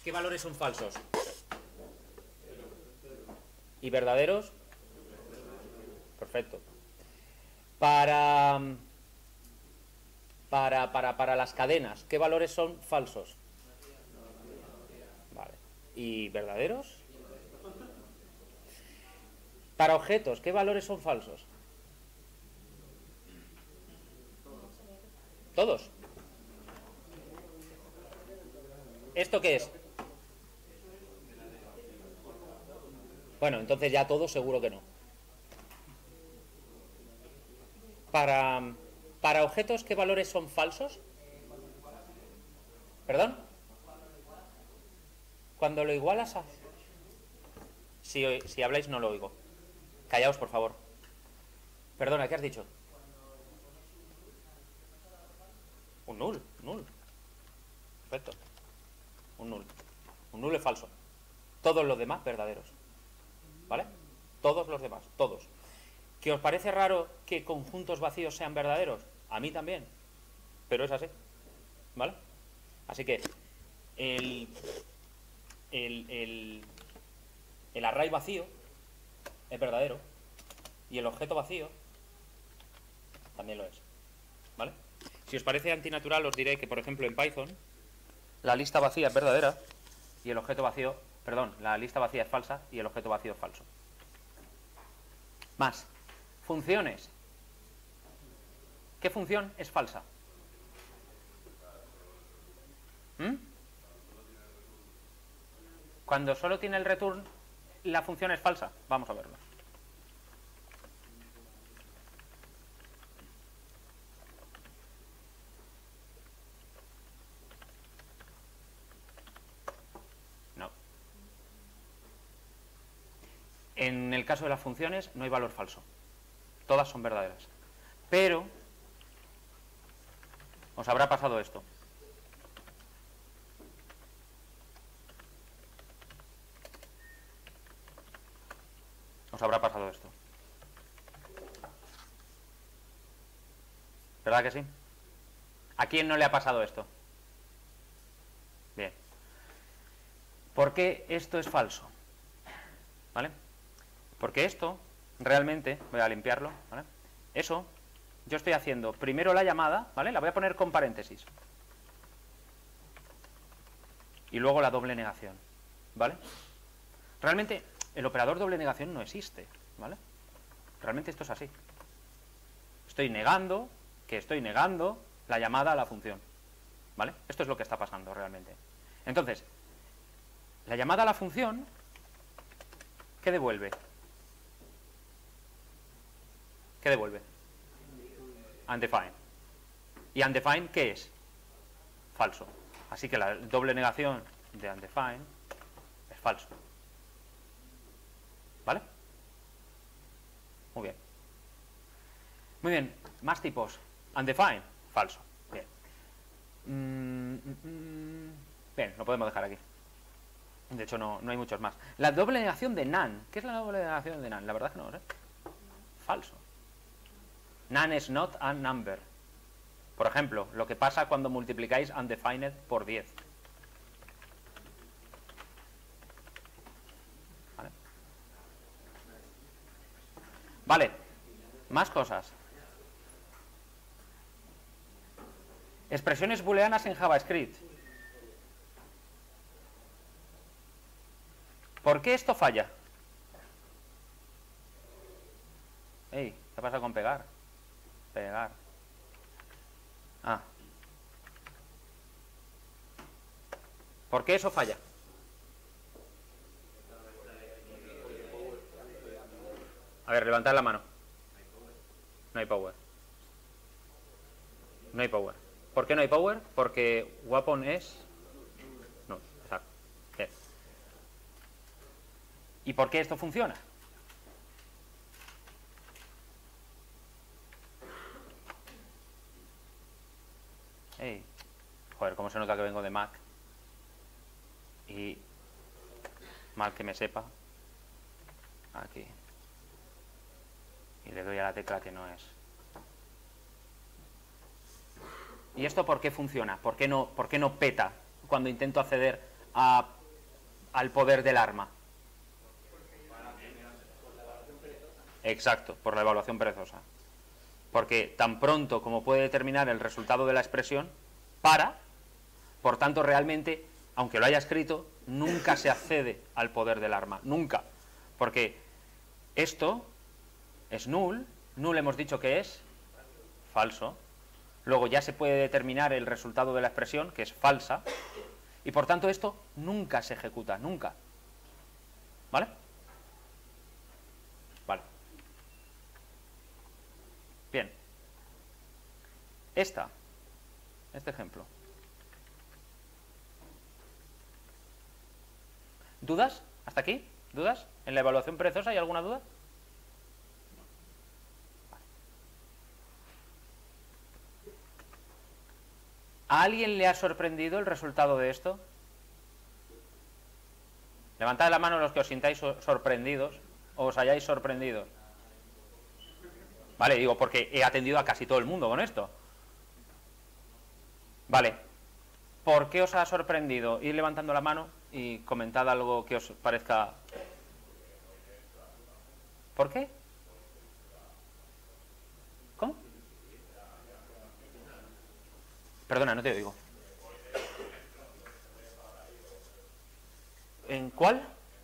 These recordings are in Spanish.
¿Qué valores son falsos? ¿Y verdaderos? Perfecto. Para las cadenas, ¿qué valores son falsos? Vale. ¿Y verdaderos? Para objetos, ¿qué valores son falsos? ¿Todos? ¿Esto qué es? Bueno, entonces ya todos seguro que no. Para objetos, ¿qué valores son falsos? ¿Perdón? Cuando lo igualas a... Si habláis no lo oigo. Callaos, por favor. Perdona, ¿qué has dicho? Un null. Perfecto. Un null. Un null es falso. Todos los demás verdaderos. ¿Vale? Todos los demás, todos. ¿Que os parece raro que conjuntos vacíos sean verdaderos? A mí también. Pero es así. ¿Vale? Así que el array vacío es verdadero y el objeto vacío también lo es. ¿Vale? Si os parece antinatural, os diré que, por ejemplo, en Python la lista vacía es verdadera y el objeto vacío, perdón, la lista vacía es falsa y el objeto vacío es falso. Más. Funciones. ¿Qué función es falsa? Cuando solo tiene el return, la función es falsa. Vamos a verlo. No. En el caso de las funciones no hay valor falso. Todas son verdaderas. Pero os habrá pasado esto. Os habrá pasado esto. ¿Verdad que sí? ¿A quién no le ha pasado esto? Bien. ¿Por qué esto es falso? ¿Vale? Porque esto, realmente, voy a limpiarlo, ¿vale? Eso, yo estoy haciendo primero la llamada, ¿vale? La voy a poner con paréntesis. Y luego la doble negación, ¿vale? Realmente, el operador doble negación no existe, ¿vale? Realmente esto es así. Estoy negando la llamada a la función, ¿vale? Esto es lo que está pasando realmente. Entonces, la llamada a la función, ¿qué devuelve? ¿Qué devuelve? Undefined. ¿Y undefined qué es? Falso. Así que la doble negación de undefined es falso. ¿Vale? Muy bien. Muy bien. Más tipos. Undefined, falso. Bien. Bien, lo podemos dejar aquí. De hecho, no hay muchos más. La doble negación de none. ¿Qué es la doble negación de none? La verdad es que no lo sé. Falso. None is not a number. Por ejemplo, lo que pasa cuando multiplicáis undefined por 10. ¿Vale? Vale. Más cosas. Expresiones booleanas en JavaScript. ¿Por qué esto falla? Ey, ¿qué pasa con pegar? Pegar. Ah. ¿Por qué eso falla? A ver, levantad la mano. No hay power. No hay power. ¿Por qué no hay power? Porque weapon es... No, exacto. Bien. ¿Y por qué esto funciona? Hey. Joder, cómo se nota que vengo de Mac. Y... mal que me sepa. Aquí. Y le doy a la tecla que no es. ¿Y esto por qué funciona? ¿Por qué no peta cuando intento acceder a al poder del arma? Exacto, por la evaluación perezosa. Porque tan pronto como puede determinar el resultado de la expresión, por tanto realmente, aunque lo haya escrito, nunca se accede al poder del arma, nunca. Porque esto es null hemos dicho que es falso. Luego ya se puede determinar el resultado de la expresión, que es falsa, y por tanto esto nunca se ejecuta, nunca. ¿Vale? Vale. Bien. Este ejemplo. ¿Dudas? ¿Hasta aquí? ¿Dudas? ¿En la evaluación perezosa hay alguna duda? ¿A alguien le ha sorprendido el resultado de esto? Levantad la mano los que os sintáis sorprendidos o os hayáis sorprendido. Vale, digo, porque he atendido a casi todo el mundo con esto. Vale. ¿Por qué os ha sorprendido? Ir levantando la mano y comentad algo que os parezca... ¿Por qué? ¿Cómo? Perdona, no te oigo. ¿En cuál?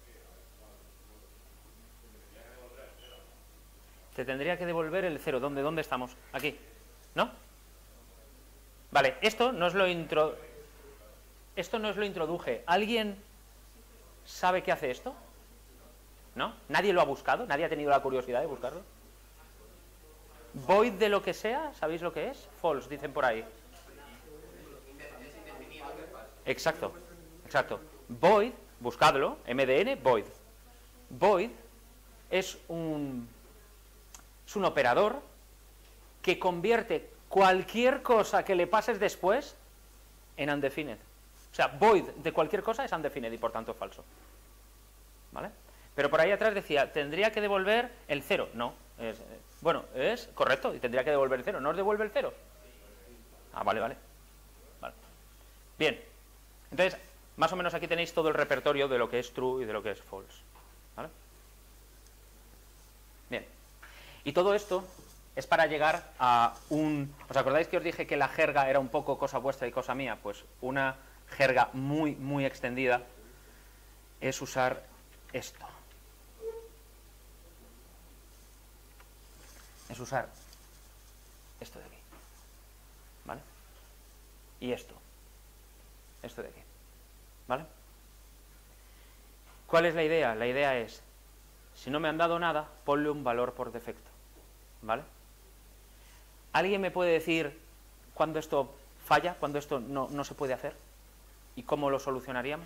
Te tendría que devolver el 0. ¿Dónde estamos? Aquí. ¿No? Vale, esto no es lo introduje. ¿Alguien sabe qué hace esto? ¿No? ¿Nadie lo ha buscado? ¿Nadie ha tenido la curiosidad de buscarlo? Void de lo que sea, ¿sabéis lo que es? False, dicen por ahí. Exacto, exacto. Void, buscadlo, MDN, void. Void es un operador que convierte cualquier cosa que le pases después en undefined. O sea, void de cualquier cosa es undefined y por tanto falso. ¿Vale? Pero por ahí atrás decía, tendría que devolver el 0. No, bueno, es correcto, y tendría que devolver el 0. ¿No os devuelve el 0? Ah, vale. Bien, entonces, más o menos aquí tenéis todo el repertorio de lo que es true y de lo que es false. ¿Vale? Bien, y todo esto es para llegar a ¿os acordáis que os dije que la jerga era un poco cosa vuestra y cosa mía? Pues una jerga muy, muy extendida es usar esto. Es usar esto de aquí. ¿Vale? Y esto de aquí. ¿Vale? ¿Cuál es la idea? La idea es, si no me han dado nada, ponle un valor por defecto. ¿Vale? ¿Alguien me puede decir cuándo esto falla, cuándo esto no se puede hacer? ¿Y cómo lo solucionaríamos?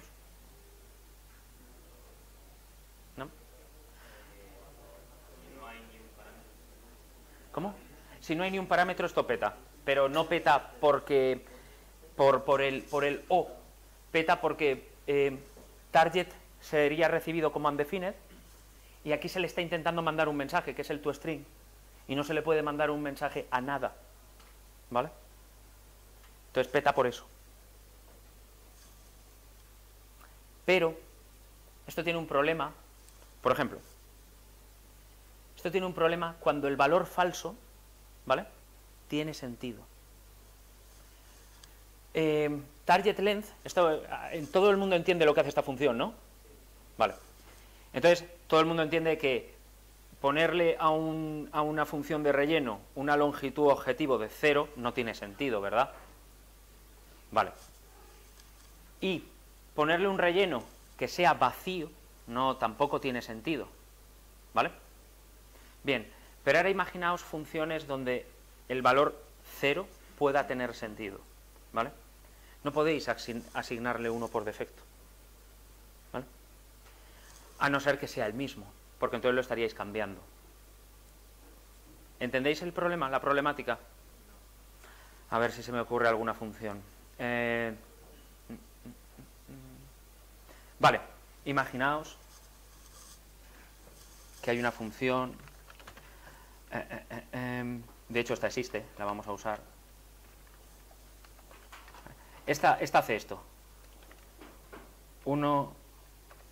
¿No? ¿Cómo? Si no hay ni un parámetro, esto peta. Pero no peta porque por el O. Peta porque target sería recibido como undefined y aquí se le está intentando mandar un mensaje, que es el toString, y no se le puede mandar un mensaje a nada. ¿Vale? Entonces peta por eso. Pero esto tiene un problema. Por ejemplo, esto tiene un problema cuando el valor falso, ¿vale?, tiene sentido. Target length, esto, todo el mundo entiende lo que hace esta función, ¿no? Vale. Entonces, todo el mundo entiende que ponerle a una función de relleno una longitud objetivo de 0 no tiene sentido, ¿verdad? Vale. Y ponerle un relleno que sea vacío tampoco tiene sentido. ¿Vale? Bien, pero ahora imaginaos funciones donde el valor 0 pueda tener sentido. ¿Vale? No podéis asignarle uno por defecto. ¿Vale? A no ser que sea el mismo, porque entonces lo estaríais cambiando. ¿Entendéis el problema, la problemática? A ver si se me ocurre alguna función. Vale, imaginaos que hay una función, de hecho esta existe, la vamos a usar. Esta hace esto. 1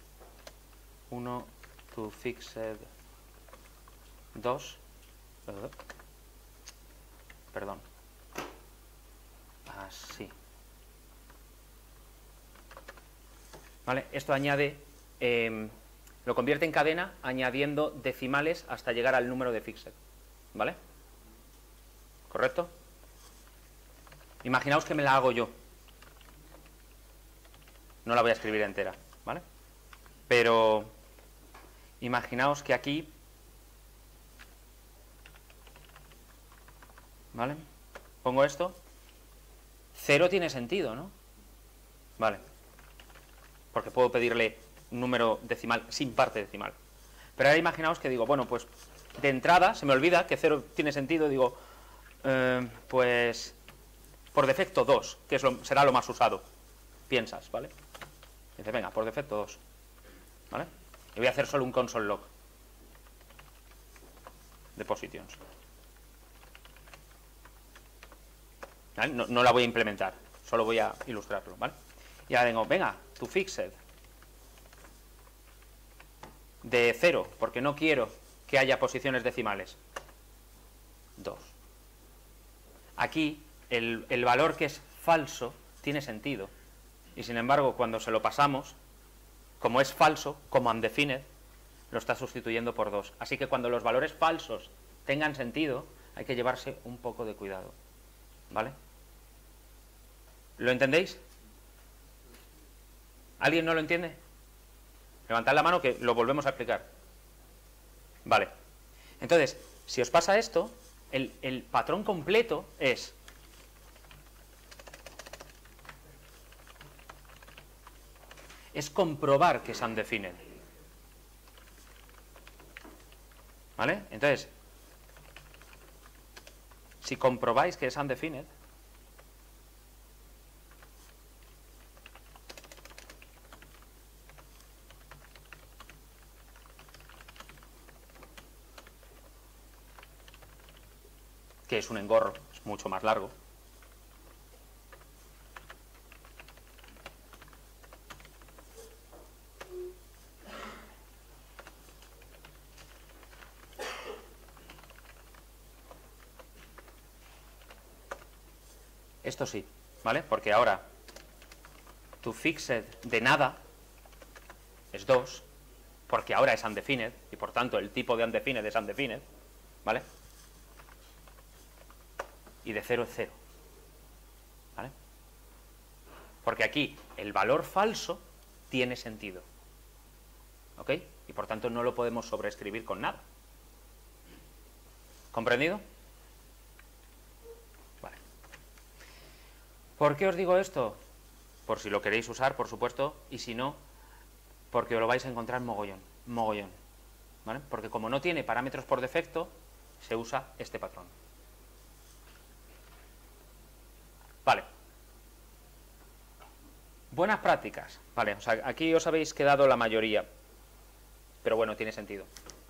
1 to fixed 2, perdón, así. ¿Vale? Esto añade, lo convierte en cadena añadiendo decimales hasta llegar al número de fixed, ¿vale? ¿Correcto? Imaginaos que me la hago yo. No la voy a escribir entera, ¿vale? Pero imaginaos que aquí, ¿vale? Pongo esto. 0 tiene sentido, ¿no? Vale. Porque puedo pedirle un número decimal sin parte decimal. Pero ahora imaginaos que digo, bueno, pues de entrada se me olvida que 0 tiene sentido, digo, pues por defecto 2, que será lo más usado. Piensas, ¿vale? Dice, venga, por defecto 2. ¿Vale? Y voy a hacer solo un console log de positions. ¿Vale? No la voy a implementar, solo voy a ilustrarlo, ¿vale? Y ahora digo, venga, to fixed de 0, porque no quiero que haya posiciones decimales. 2. Aquí el valor que es falso tiene sentido. Y sin embargo, cuando se lo pasamos, como es falso, como undefined, lo está sustituyendo por 2. Así que cuando los valores falsos tengan sentido, hay que llevarse un poco de cuidado. ¿Vale? ¿Lo entendéis? ¿Alguien no lo entiende? Levantad la mano que lo volvemos a explicar. Vale. Entonces, si os pasa esto, el patrón completo es comprobar que es undefined. ¿Vale? Entonces, si comprobáis que es undefined, que es un engorro, es mucho más largo. Esto sí, ¿vale? Porque ahora to fixed de nada es 2, porque ahora es undefined, y por tanto el tipo de undefined es undefined, ¿vale? Y de 0 es 0, ¿vale? Porque aquí el valor falso tiene sentido, ¿ok? Y por tanto no lo podemos sobreescribir con nada. ¿Comprendido? Vale. ¿Por qué os digo esto? Por si lo queréis usar, por supuesto, y si no, porque os lo vais a encontrar mogollón, ¿vale? Porque como no tiene parámetros por defecto, se usa este patrón. Vale. Buenas prácticas. Vale, o sea, aquí os habéis quedado la mayoría, pero bueno, tiene sentido.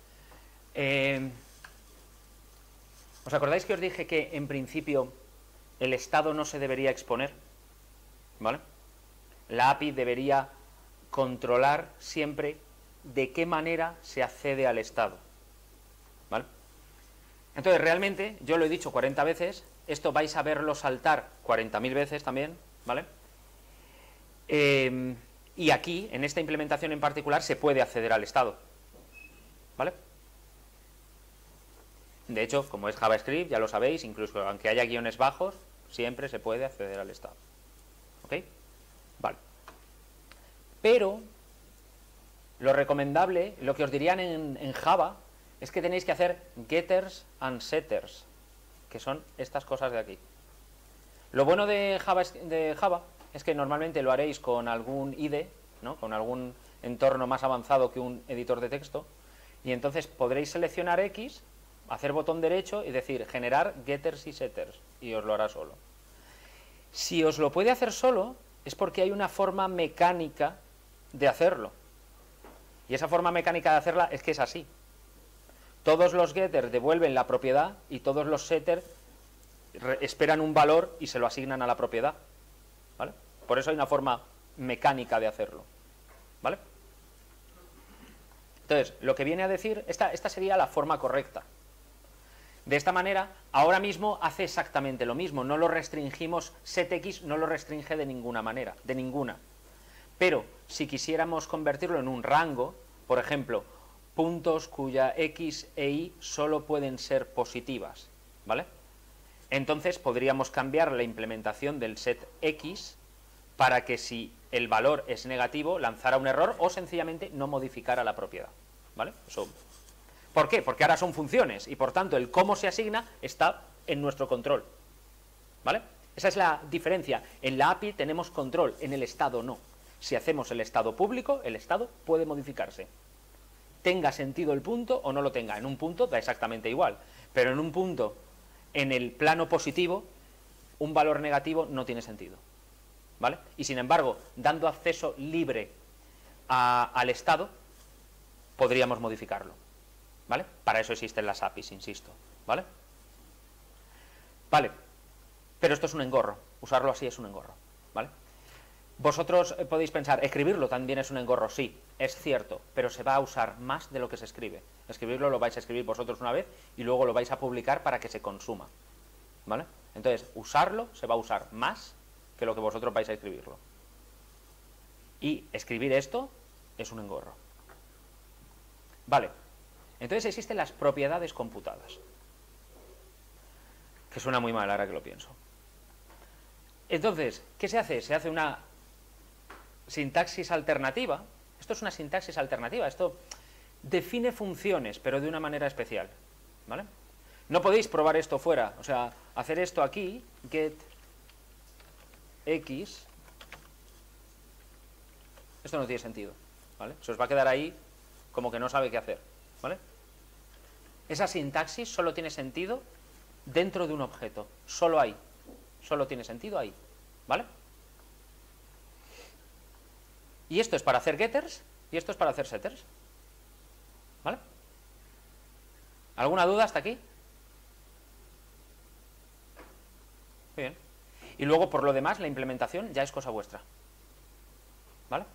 ¿Os acordáis que os dije que en principio el estado no se debería exponer? ¿Vale? La API debería controlar siempre de qué manera se accede al estado. ¿Vale? Entonces, realmente, yo lo he dicho 40 veces, esto vais a verlo saltar 40.000 veces también, ¿vale? Y aquí, en esta implementación en particular, se puede acceder al estado, ¿vale? De hecho, como es JavaScript, ya lo sabéis, incluso aunque haya guiones bajos, siempre se puede acceder al estado. ¿Ok? Vale. Pero lo recomendable, lo que os dirían en Java, es que tenéis que hacer getters and setters, que son estas cosas de aquí. Lo bueno de Java es que normalmente lo haréis con algún IDE, ¿no? Con algún entorno más avanzado que un editor de texto, y entonces podréis seleccionar X, hacer botón derecho y decir generar getters y setters, y os lo hará solo. Si os lo puede hacer solo, es porque hay una forma mecánica de hacerlo. Y esa forma mecánica de hacerla es que es así. Todos los getters devuelven la propiedad y todos los setters esperan un valor y se lo asignan a la propiedad. ¿Vale? Por eso hay una forma mecánica de hacerlo. ¿Vale? Entonces, lo que viene a decir, esta sería la forma correcta. De esta manera, ahora mismo hace exactamente lo mismo, no lo restringimos, setX no lo restringe de ninguna manera, de ninguna. Pero, si quisiéramos convertirlo en un rango, por ejemplo, puntos cuya X e Y solo pueden ser positivas, ¿vale? Entonces podríamos cambiar la implementación del set X para que si el valor es negativo, lanzara un error o sencillamente no modificara la propiedad, ¿vale? Eso. ¿Por qué? Porque ahora son funciones y por tanto el cómo se asigna está en nuestro control, ¿vale? Esa es la diferencia. En la API tenemos control, en el estado no. Si hacemos el estado público, el estado puede modificarse. Tenga sentido el punto o no lo tenga. En un punto da exactamente igual, pero en un punto, en el plano positivo, un valor negativo no tiene sentido, ¿vale? Y sin embargo, dando acceso libre al estado, podríamos modificarlo, ¿vale? Para eso existen las APIs, insisto, ¿vale? Vale, pero esto es un engorro, usarlo así es un engorro, ¿vale? Vosotros podéis pensar, escribirlo también es un engorro, sí, es cierto, pero se va a usar más de lo que se escribe. Escribirlo lo vais a escribir vosotros una vez y luego lo vais a publicar para que se consuma, ¿vale? Entonces, usarlo se va a usar más que lo que vosotros vais a escribirlo. Y escribir esto es un engorro. Vale, entonces existen las propiedades computadas, que suena muy mal ahora que lo pienso. Entonces, ¿qué se hace? Se hace una sintaxis alternativa. Esto es una sintaxis alternativa, esto define funciones, pero de una manera especial, ¿vale? No podéis probar esto fuera, o sea, hacer esto aquí, get x, esto no tiene sentido, ¿vale? Se os va a quedar ahí como que no sabe qué hacer, ¿vale? Esa sintaxis solo tiene sentido dentro de un objeto, solo ahí, solo tiene sentido ahí, ¿vale? Y esto es para hacer getters y esto es para hacer setters, ¿vale? ¿Alguna duda hasta aquí? Muy bien. Y luego, por lo demás, la implementación ya es cosa vuestra, ¿vale?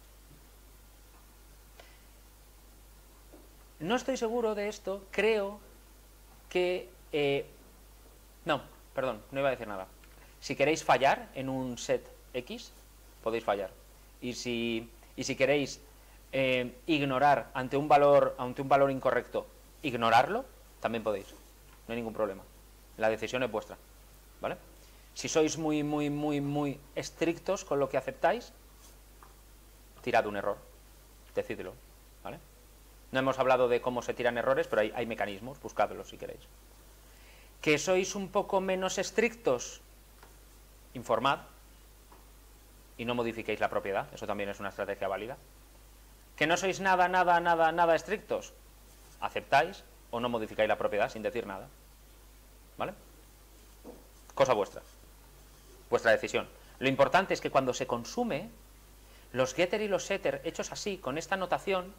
No estoy seguro de esto, creo que... no, perdón, no iba a decir nada. Si queréis fallar en un set X, podéis fallar. Y si queréis ignorar ante un valor incorrecto, ignorarlo, también podéis. No hay ningún problema. La decisión es vuestra, ¿vale? Si sois muy estrictos con lo que aceptáis, tirad un error. Decídelo, ¿vale? No hemos hablado de cómo se tiran errores, pero hay mecanismos, buscadlos si queréis. Que sois un poco menos estrictos, informad y no modifiquéis la propiedad, eso también es una estrategia válida. Que no sois nada estrictos, aceptáis o no modificáis la propiedad sin decir nada, ¿vale? Cosa vuestra, vuestra decisión. Lo importante es que cuando se consume, los getter y los setter hechos así, con esta notación,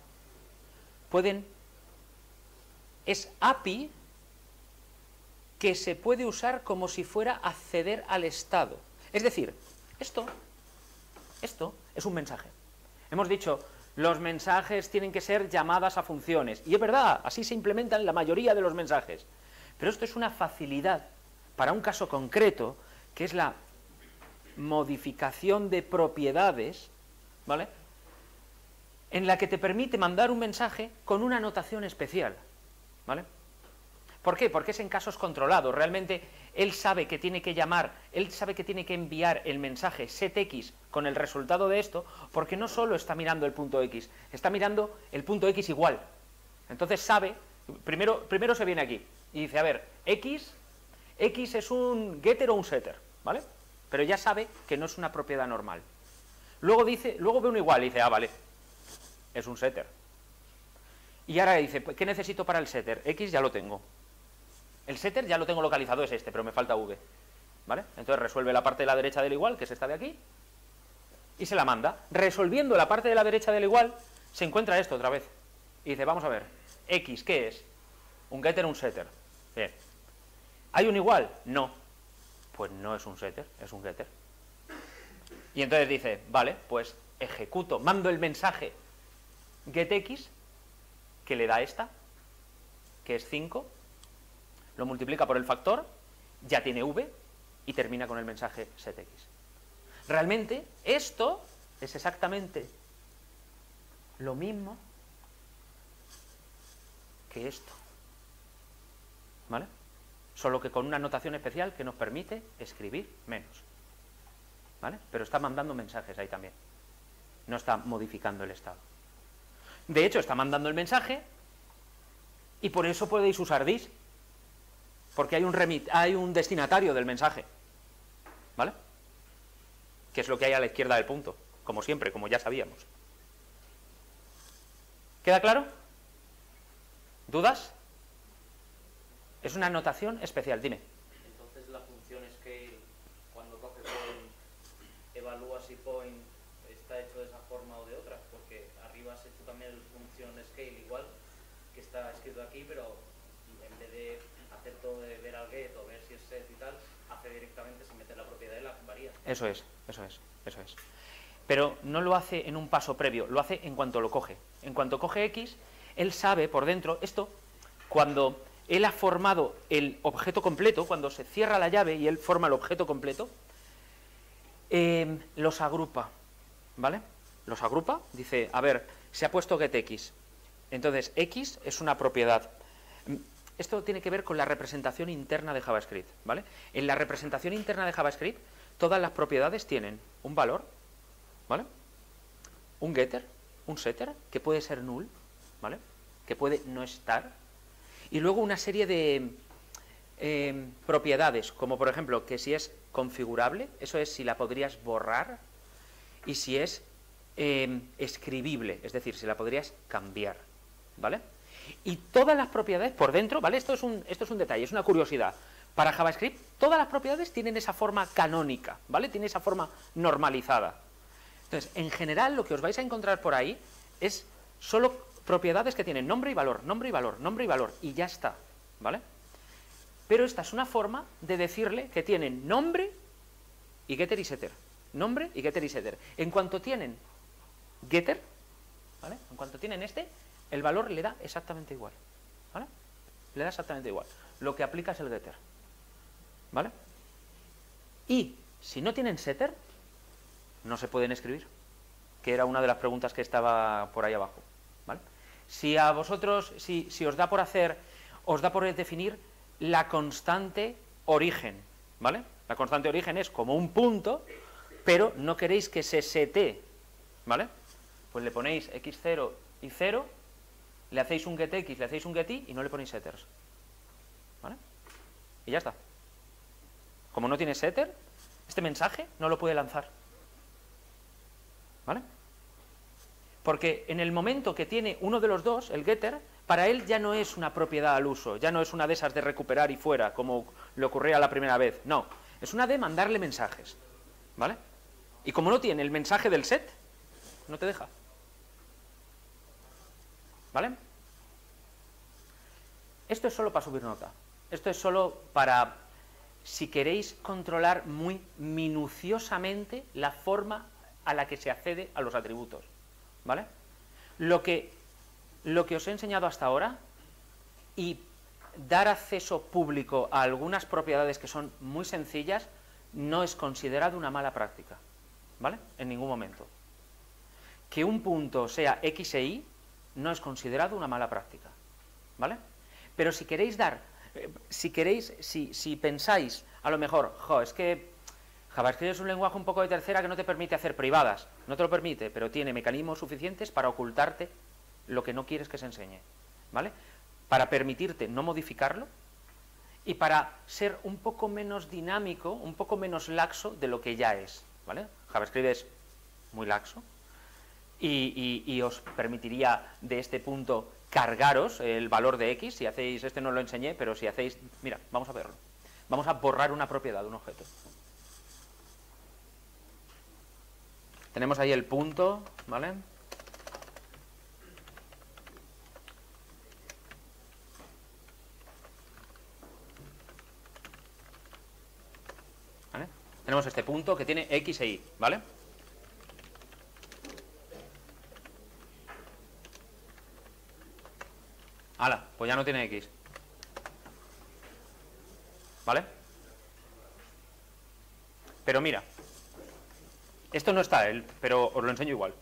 es API que se puede usar como si fuera acceder al estado. Es decir, esto es un mensaje. Hemos dicho, los mensajes tienen que ser llamadas a funciones. Y es verdad, así se implementan la mayoría de los mensajes. Pero esto es una facilidad para un caso concreto, que es la modificación de propiedades, ¿vale?, en la que te permite mandar un mensaje con una notación especial, ¿vale? ¿Por qué? Porque es en casos controlados. Realmente él sabe que tiene que llamar, él sabe que tiene que enviar el mensaje setX con el resultado de esto, porque no solo está mirando el punto X, está mirando el punto X igual. Entonces sabe, primero se viene aquí y dice, a ver, X es un getter o un setter, ¿vale? Pero ya sabe que no es una propiedad normal. Luego ve uno igual y dice, ah, vale, es un setter. Y ahora dice, ¿qué necesito para el setter? X ya lo tengo. El setter ya lo tengo localizado, es este, pero me falta V, ¿vale? Entonces resuelve la parte de la derecha del igual, que es esta de aquí, y se la manda. Resolviendo la parte de la derecha del igual, se encuentra esto otra vez. Y dice, vamos a ver, X, ¿qué es? ¿Un getter o un setter? Bien. ¿Hay un igual? No. Pues no es un setter, es un getter. Y entonces dice, vale, pues ejecuto, mando el mensaje getX que le da esta, que es 5, lo multiplica por el factor, ya tiene v y termina con el mensaje setx. Realmente esto es exactamente lo mismo que esto, ¿vale? Solo que con una notación especial que nos permite escribir menos, ¿vale? Pero está mandando mensajes ahí también, no está modificando el estado. De hecho, está mandando el mensaje y por eso podéis usar this, porque hay un destinatario del mensaje, ¿vale? Que es lo que hay a la izquierda del punto, como siempre, como ya sabíamos. ¿Queda claro? ¿Dudas? Es una notación especial, dime. Entonces la función scale, cuando coge point, evalúa si point está hecho de esa forma o de otra, porque arriba has hecho también la función scale igual, que está escrito aquí, pero en vez de hacer todo de ver al get o ver si es set y tal, hace directamente sin meter la propiedad de la varía. Eso es. Pero no lo hace en un paso previo, lo hace en cuanto lo coge. En cuanto coge X, él sabe por dentro, esto, cuando él ha formado el objeto completo, cuando se cierra la llave y él forma el objeto completo, los agrupa, ¿vale? Los agrupa, dice, a ver, se ha puesto getX, entonces X es una propiedad. Esto tiene que ver con la representación interna de JavaScript, ¿vale? En la representación interna de JavaScript, todas las propiedades tienen un valor, ¿vale? Un getter, un setter, que puede ser null, ¿vale? Que puede no estar. Y luego una serie de propiedades, como por ejemplo, que si es configurable, eso es si la podrías borrar, y si es escribible, es decir, si la podrías cambiar, ¿vale? Y todas las propiedades por dentro, ¿vale? Esto es un detalle, es una curiosidad. Para JavaScript, todas las propiedades tienen esa forma canónica, ¿vale? Tiene esa forma normalizada. Entonces, en general, lo que os vais a encontrar por ahí es solo propiedades que tienen nombre y valor, nombre y valor, nombre y valor, y ya está, ¿vale? Pero esta es una forma de decirle que tienen nombre y getter y setter. Nombre y getter y setter. En cuanto tienen getter, ¿vale? En cuanto tienen el valor le da exactamente igual, ¿vale? Le da exactamente igual. Lo que aplica es el getter, ¿vale? Y si no tienen setter, no se pueden escribir, que era una de las preguntas que estaba por ahí abajo, ¿vale? Si a vosotros, si os da por definir la constante origen, ¿vale? La constante origen es como un punto, pero no queréis que se setee, ¿vale? Pues le ponéis x0 y 0, le hacéis un getX, le hacéis un getY y no le ponéis setters, ¿vale? Y ya está. Como no tiene setter, este mensaje no lo puede lanzar, ¿vale? Porque en el momento que tiene uno de los dos, el getter, para él ya no es una propiedad al uso, ya no es una de esas de recuperar y fuera, como le ocurría la primera vez, no, es una de mandarle mensajes, ¿vale? Y como no tiene el mensaje del set, no te deja, ¿vale? Esto es solo para subir nota, esto es solo para, si queréis controlar muy minuciosamente la forma a la que se accede a los atributos, ¿vale? Lo que os he enseñado hasta ahora y dar acceso público a algunas propiedades que son muy sencillas no es considerado una mala práctica, ¿vale? En ningún momento. Que un punto sea X e Y no es considerado una mala práctica, ¿vale? Pero si queréis si pensáis, a lo mejor, es que JavaScript es un lenguaje un poco de tercera que no te permite hacer privadas, no te lo permite, pero tiene mecanismos suficientes para ocultarte lo que no quieres que se enseñe, ¿vale? Para permitirte no modificarlo y para ser un poco menos dinámico, un poco menos laxo de lo que ya es, ¿vale? JavaScript es muy laxo y os permitiría de este punto cargaros el valor de X, si hacéis, no lo enseñé, pero si hacéis, mira, vamos a verlo, vamos a borrar una propiedad de un objeto. Tenemos ahí el punto, ¿vale? ¿Vale? Tenemos este punto que tiene X e Y, ¿vale? Hala, pues ya no tiene X. ¿Vale? Pero mira, esto no está él, pero os lo enseño igual.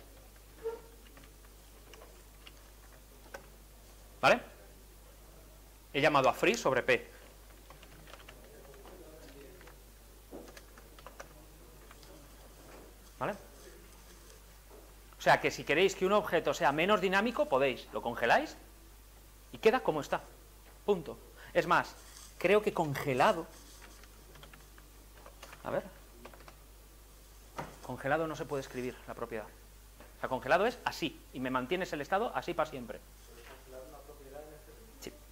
¿Vale? He llamado a free sobre P. ¿Vale? O sea que si queréis que un objeto sea menos dinámico, podéis, lo congeláis y queda como está. Punto. Es más, creo que congelado... A ver. Congelado no se puede escribir la propiedad. O sea, congelado es así, y me mantienes el estado así para siempre. Sí.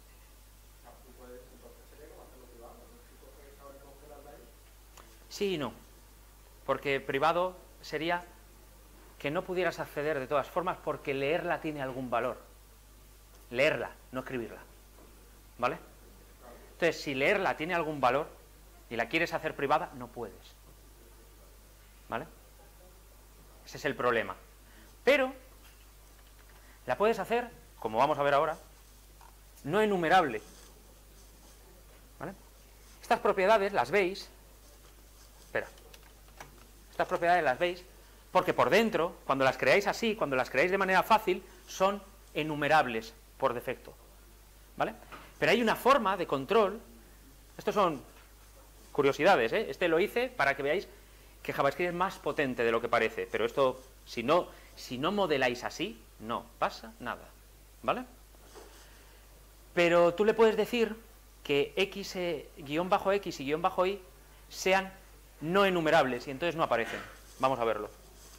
Sí y no. Porque privado sería que no pudieras acceder de todas formas porque leerla tiene algún valor. Leerla, no escribirla. ¿Vale? Entonces, si leerla tiene algún valor y la quieres hacer privada, no puedes. ¿Vale? Ese es el problema. Pero la puedes hacer, como vamos a ver ahora, no enumerable. ¿Vale? Estas propiedades las veis. Espera. Estas propiedades las veis porque por dentro, cuando las creáis así, cuando las creáis de manera fácil, son enumerables por defecto. ¿Vale? Pero hay una forma de control. Estos son curiosidades, ¿eh? Este lo hice para que veáis que JavaScript es más potente de lo que parece, pero esto, si no modeláis así, no pasa nada, ¿vale? Pero tú le puedes decir que x, guión bajo x y guión bajo y sean no enumerables y entonces no aparecen. Vamos a verlo.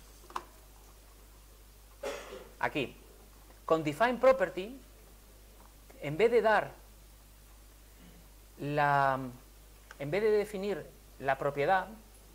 Aquí, con define property, en vez de definir la propiedad,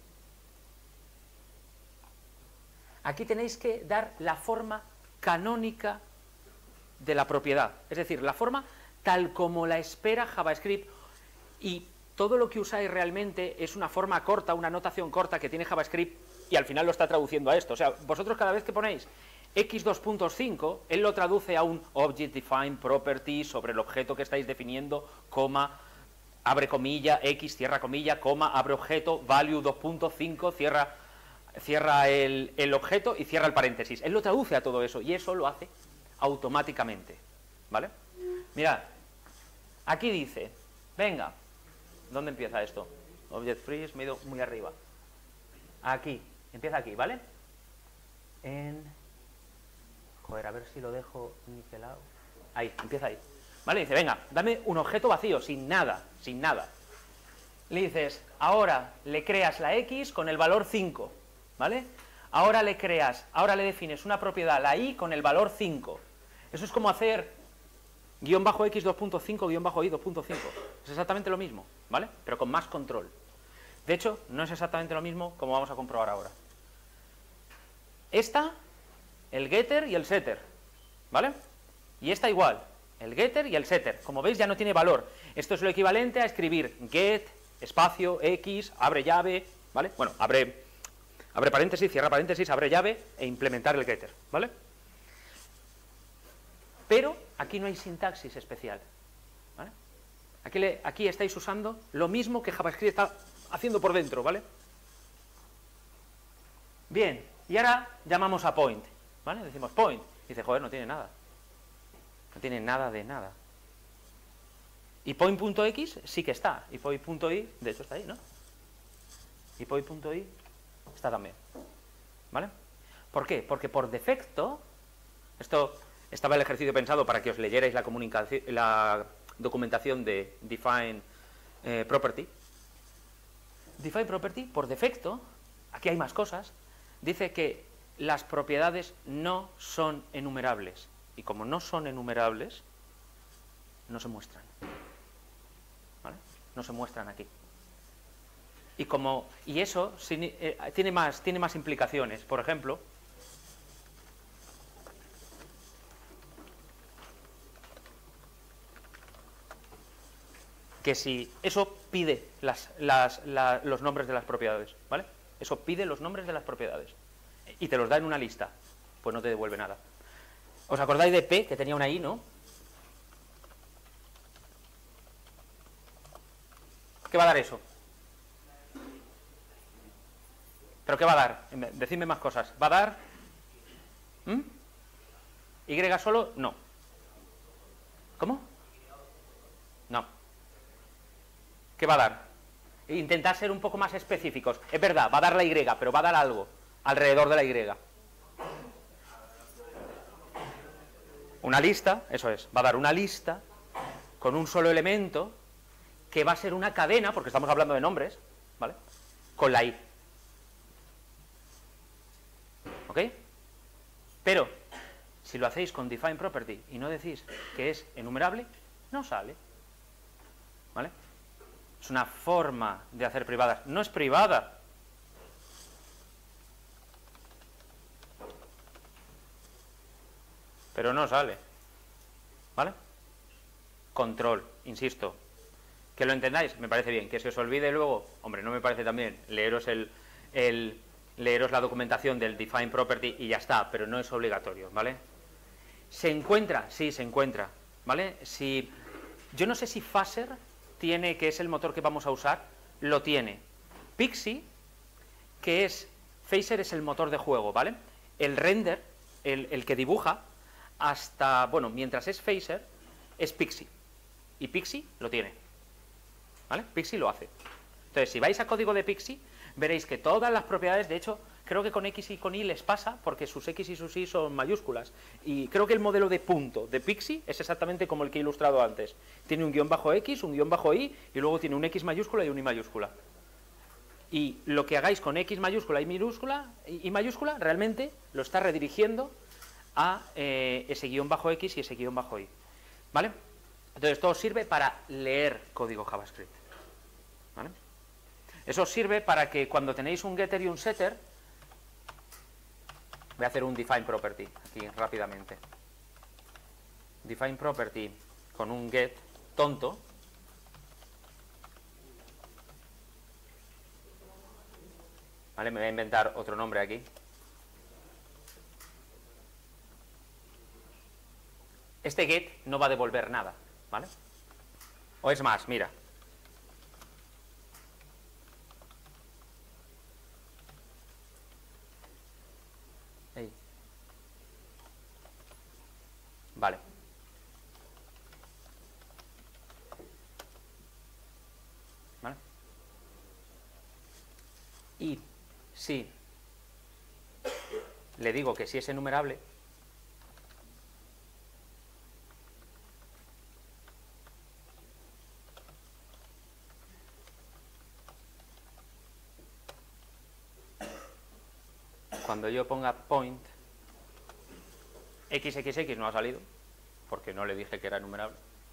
aquí tenéis que dar la forma canónica de la propiedad, es decir, la forma tal como la espera JavaScript, y todo lo que usáis realmente es una forma corta, una notación corta que tiene JavaScript y al final lo está traduciendo a esto. O sea, vosotros cada vez que ponéis x2.5, él lo traduce a un object define property sobre el objeto que estáis definiendo, coma, abre comilla, x, cierra comilla, coma, abre objeto, value 2.5, cierra el objeto y cierra el paréntesis. Él lo traduce a todo eso y eso lo hace automáticamente, ¿vale? Mirad, aquí dice, venga, ¿dónde empieza esto? Object freeze, me he ido muy arriba. Aquí, empieza aquí, ¿vale? Joder, a ver si lo dejo niquelado. Ahí, empieza ahí. ¿Vale? Dice, venga, dame un objeto vacío, sin nada, sin nada. Le dices, ahora le creas la x con el valor 5, ¿vale? Ahora le defines una propiedad, la y, con el valor 5. Eso es como hacer guión bajo x 2.5, guión bajo y 2.5. Es exactamente lo mismo, ¿vale? Pero con más control. De hecho, no es exactamente lo mismo como vamos a comprobar ahora. Esta, el getter y el setter, ¿vale? Y esta igual, el getter y el setter. Como veis, ya no tiene valor. Esto es lo equivalente a escribir get, espacio, x, abre llave, ¿vale? Bueno, abre paréntesis, cierra paréntesis, abre llave e implementar el getter, ¿vale? Pero aquí no hay sintaxis especial, ¿vale? Aquí estáis usando lo mismo que JavaScript está haciendo por dentro, ¿vale? Bien, y ahora llamamos a point, ¿vale? Decimos point, y dice, joder, no tiene nada. No tiene nada de nada. Y point.x sí que está, y point.y, de hecho está ahí, ¿no? Y point.y está también, ¿vale? ¿Por qué? Porque por defecto, esto estaba el ejercicio pensado para que os leyerais la documentación de define property. Define property, por defecto, aquí hay más cosas, dice que las propiedades no son enumerables. Y como no son enumerables, no se muestran, ¿vale? No se muestran aquí. Y eso tiene más implicaciones. Por ejemplo, que si eso pide los nombres de las propiedades, ¿vale? Eso pide los nombres de las propiedades y te los da en una lista, pues no te devuelve nada. ¿Os acordáis de P, que tenía una I, no? ¿Qué va a dar eso? ¿Pero qué va a dar? Decidme más cosas. ¿Va a dar? ¿Y solo? No. ¿Cómo? No. ¿Qué va a dar? Intentad ser un poco más específicos. Es verdad, va a dar la Y, pero va a dar algo alrededor de la Y. Una lista, eso es, va a dar una lista con un solo elemento que va a ser una cadena, porque estamos hablando de nombres, ¿vale? Con la I. ¿Ok? Pero, si lo hacéis con define property y no decís que es enumerable, no sale. ¿Vale? Es una forma de hacer privadas. No es privada. Pero no sale. ¿Vale? Control, insisto. Que lo entendáis, me parece bien. Que se os olvide luego, hombre, no me parece tan bien. Leeros leeros la documentación del define property y ya está, pero no es obligatorio, ¿vale? ¿Se encuentra? Sí, se encuentra, ¿vale? Si, yo no sé si Phaser tiene, que es el motor que vamos a usar, lo tiene. Pixie, que es, Phaser es el motor de juego, ¿vale? El render, el que dibuja, hasta, bueno, mientras es Phaser, es Pixie. Y Pixie lo tiene, ¿vale? Pixie lo hace. Entonces, si vais a código de Pixie, veréis que todas las propiedades, de hecho, creo que con X y con Y les pasa, porque sus X y sus Y son mayúsculas. Y creo que el modelo de punto de Pixie es exactamente como el que he ilustrado antes. Tiene un guión bajo X, un guión bajo Y, y luego tiene un X mayúscula y un Y mayúscula. Y lo que hagáis con X mayúscula y mayúscula, realmente lo está redirigiendo a ese guión bajo X y ese guión bajo Y. ¿Vale? Entonces, esto os sirve para leer código JavaScript. ¿Vale? Eso os sirve para que cuando tenéis un getter y un setter, voy a hacer un define property aquí rápidamente. Define property con un get tonto. ¿Vale? Me voy a inventar otro nombre aquí. Este get no va a devolver nada, ¿vale? O es más, mira. Vale. ¿Vale? Y si le digo que si es enumerable, cuando yo ponga point, XXX no ha salido, porque no le dije que era enumerable,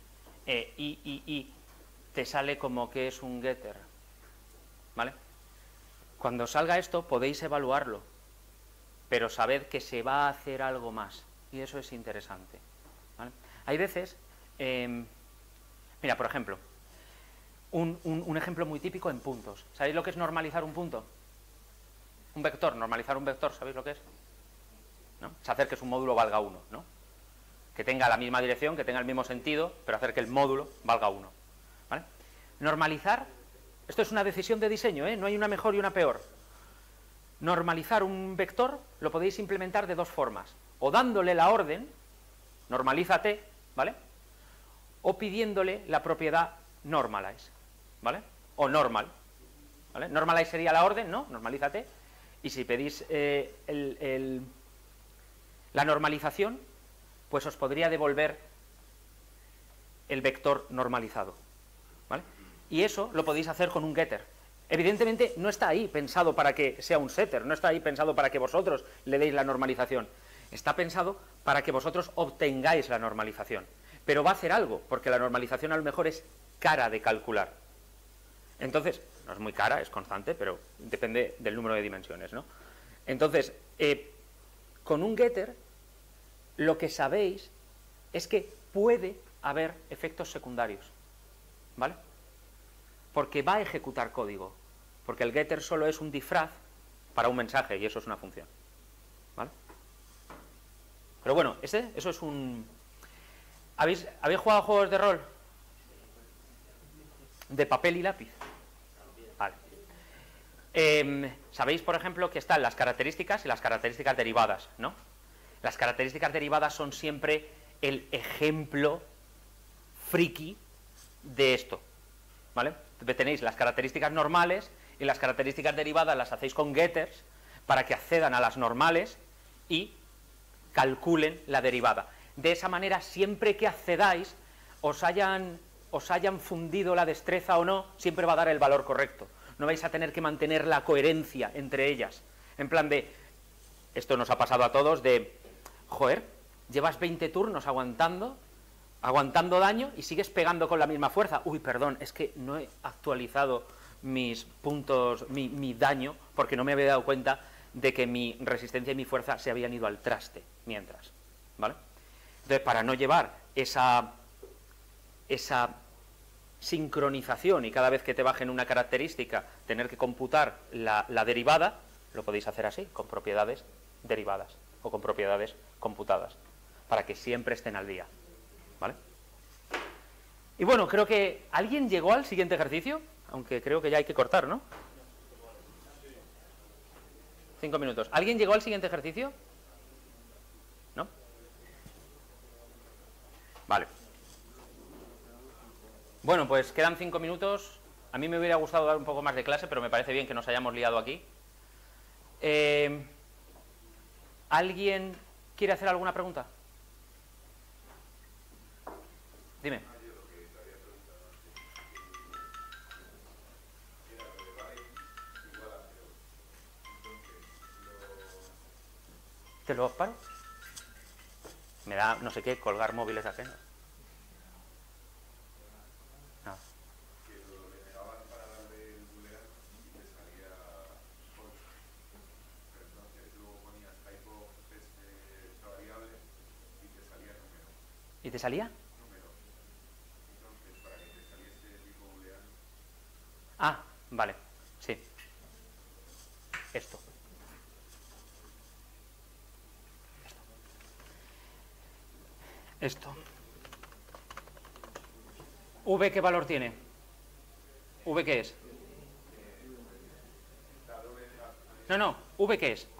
y te sale como que es un getter, ¿vale? Cuando salga esto podéis evaluarlo, pero sabed que se va a hacer algo más, y eso es interesante, ¿vale? Hay veces, mira, por ejemplo, un ejemplo muy típico en puntos. ¿Sabéis lo que es normalizar un punto? Un vector, normalizar un vector, ¿sabéis lo que es? ¿No? Es hacer que su módulo valga 1, ¿no? Que tenga la misma dirección, que tenga el mismo sentido, pero hacer que el módulo valga 1, ¿vale? Normalizar, esto es una decisión de diseño, ¿eh? No hay una mejor y una peor. Normalizar un vector lo podéis implementar de dos formas, o dándole la orden, normalízate, ¿vale? O pidiéndole la propiedad normalize, ¿vale? O normal, ¿vale? Normalize sería la orden, ¿no? Normalízate. Y si pedís la normalización, pues os podría devolver el vector normalizado, ¿vale? Y eso lo podéis hacer con un getter. Evidentemente no está ahí pensado para que sea un setter, no está ahí pensado para que vosotros le deis la normalización. Está pensado para que vosotros obtengáis la normalización. Pero va a hacer algo, porque la normalización a lo mejor es cara de calcular. Entonces, no es muy cara, es constante, pero depende del número de dimensiones, ¿no? Entonces, con un getter, lo que sabéis es que puede haber efectos secundarios, ¿vale? Porque va a ejecutar código, porque el getter solo es un disfraz para un mensaje, y eso es una función, ¿vale? Pero bueno, eso es un... ¿Habéis jugado a juegos de rol? De papel y lápiz. Sabéis, por ejemplo, que están las características y las características derivadas, ¿no? Las características derivadas son siempre el ejemplo friki de esto, ¿vale? Tenéis las características normales y las características derivadas las hacéis con getters para que accedan a las normales y calculen la derivada. De esa manera, siempre que accedáis, os hayan fundido la destreza o no, siempre va a dar el valor correcto. No vais a tener que mantener la coherencia entre ellas. En plan de, esto nos ha pasado a todos, de, joder, llevas 20 turnos aguantando daño y sigues pegando con la misma fuerza. Uy, perdón, es que no he actualizado mis puntos, mi daño, porque no me había dado cuenta de que mi resistencia y mi fuerza se habían ido al traste mientras, ¿vale? Entonces, para no llevar esa sincronización y cada vez que te bajen una característica tener que computar la derivada, lo podéis hacer así, con propiedades derivadas o con propiedades computadas, para que siempre estén al día, ¿vale? Y bueno, creo que ¿alguien llegó al siguiente ejercicio? Aunque creo que ya hay que cortar, ¿no? 5 minutos. ¿Alguien llegó al siguiente ejercicio? ¿No? Vale. Bueno, pues quedan 5 minutos. A mí me hubiera gustado dar un poco más de clase, pero me parece bien que nos hayamos liado aquí. ¿Alguien quiere hacer alguna pregunta? Dime. ¿Te lo paro? Me da, no sé qué, colgar móviles ajenos. No. ¿Y te salía? Ah, vale, sí. Esto. ¿V qué valor tiene? ¿V qué es? No, ¿V qué es?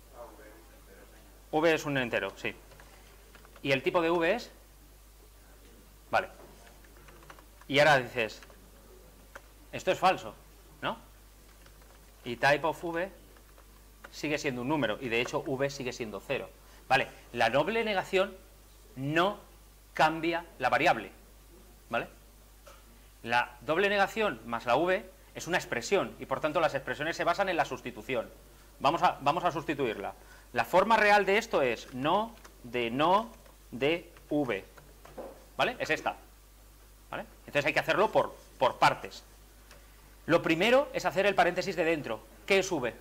V es un entero, sí. ¿Y el tipo de V es? Vale. Y ahora dices, esto es falso, ¿no? Y type of V sigue siendo un número, y de hecho V sigue siendo 0. Vale, la doble negación no cambia la variable, ¿vale? La doble negación más la V es una expresión, y por tanto las expresiones se basan en la sustitución. Vamos a sustituirla. La forma real de esto es no de V, ¿vale? Es esta, ¿vale? Entonces hay que hacerlo por partes. Lo primero es hacer el paréntesis de dentro. ¿Qué es V?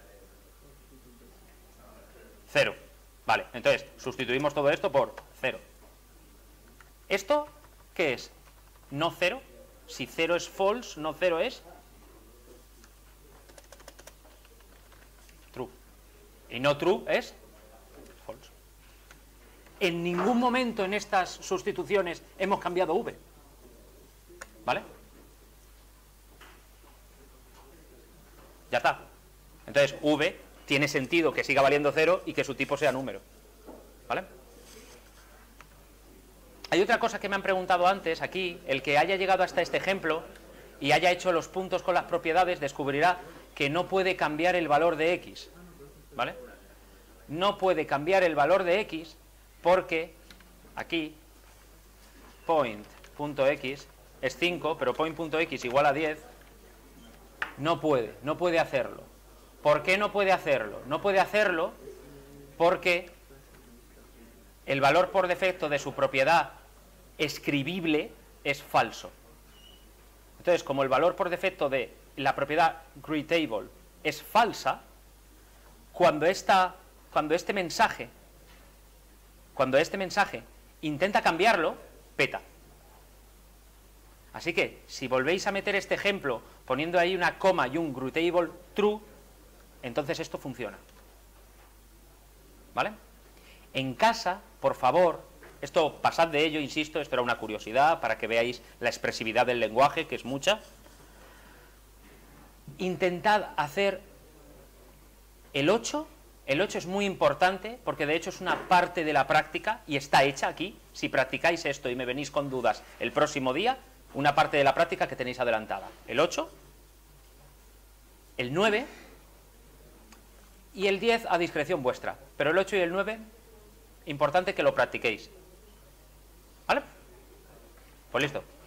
0. Vale, entonces sustituimos todo esto por 0. ¿Esto qué es? No 0. Si 0 es false, no 0 es true. Y no true es false. En ningún momento en estas sustituciones hemos cambiado V, ¿vale? Ya está. Entonces V tiene sentido que siga valiendo 0 y que su tipo sea número, ¿vale? Hay otra cosa que me han preguntado antes aquí. El que haya llegado hasta este ejemplo y haya hecho los puntos con las propiedades descubrirá que no puede cambiar el valor de X, ¿vale? No puede cambiar el valor de X porque aquí point.x es 5, pero point.x igual a 10. No puede hacerlo. ¿Por qué no puede hacerlo? No puede hacerlo porque el valor por defecto de su propiedad escribible es falso. Entonces, como el valor por defecto de la propiedad greetable es falsa, cuando este mensaje intenta cambiarlo, peta. Así que, si volvéis a meter este ejemplo poniendo ahí una coma y un greetable true, entonces esto funciona, ¿vale? En casa, por favor, esto pasad de ello, insisto, esto era una curiosidad para que veáis la expresividad del lenguaje, que es mucha. Intentad hacer El 8 es muy importante porque de hecho es una parte de la práctica y está hecha aquí. Si practicáis esto y me venís con dudas el próximo día, una parte de la práctica que tenéis adelantada. El 8, el 9 y el 10 a discreción vuestra. Pero el 8 y el 9, importante que lo practiquéis. ¿Vale? Pues listo.